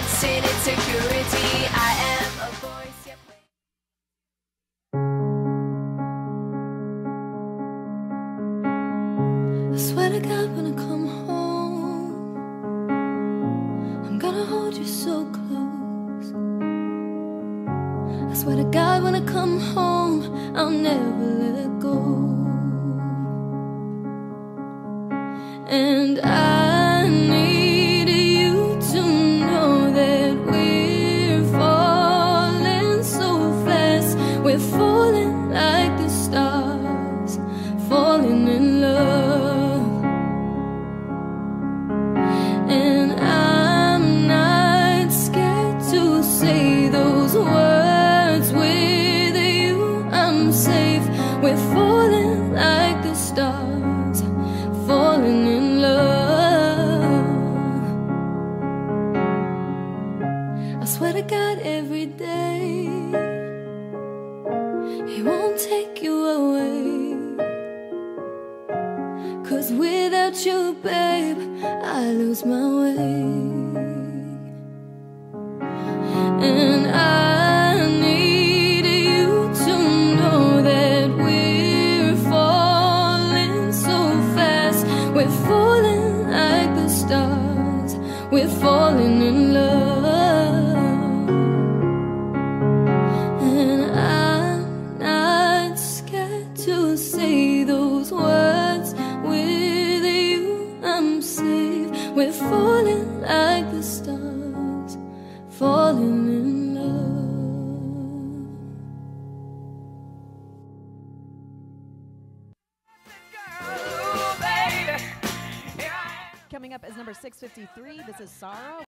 confidence and insecurity. I am a voice. Yep. I swear to God, when I come home, I'm gonna hold you so close. I swear to God, when I come home, I'll never let go. And I need you to know that we're falling so fast. We're falling like the stars, falling in love. And I'm not scared to say those words with you. I'm safe. We're falling like the stars, falling in love. I swear to God, every day He won't take you away. 'Cause without you, babe, I lose my way. And I need you to know that we're falling so fast. We're falling like the stars, we're falling in love. And I'm not scared to say those words with you. I'm safe. We're falling like the stars, falling in love. Coming up is number 653. This is Sorrow.